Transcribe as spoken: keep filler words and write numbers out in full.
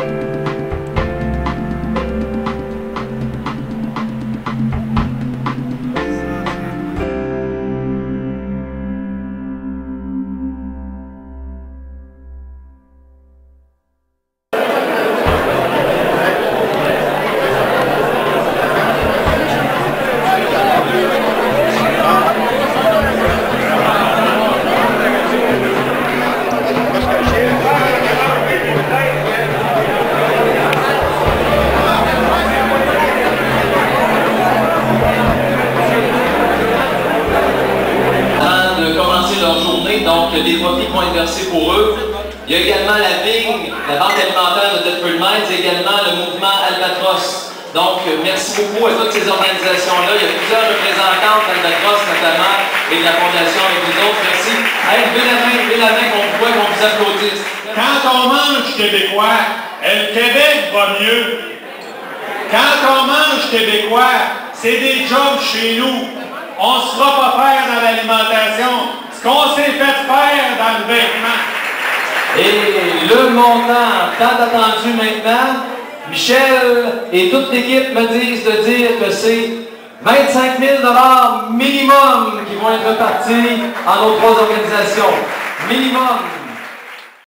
Donc, des profits vont être versés pour eux. Il y a également la Vigne, la Banque alimentaire de Thetford Mines, et également le mouvement Albatros. Donc, merci beaucoup à toutes ces organisations-là. Il y a plusieurs représentantes d'Albatros, notamment, et de la Fondation avec les autres. Merci. Hey, levez la main, levez la main, qu'on vous voit, qu'on vous applaudisse. Quand on mange québécois, le Québec va mieux. Quand on mange québécois, c'est des jobs chez nous. On ne se fera pas faire dans l'alimentation. Ce qu'on s'est fait faire dans le vêtement. Et le montant tant attendu maintenant, Michel et toute l'équipe me disent de dire que c'est vingt-cinq mille dollars minimum qui vont être répartis en nos trois organisations. Minimum.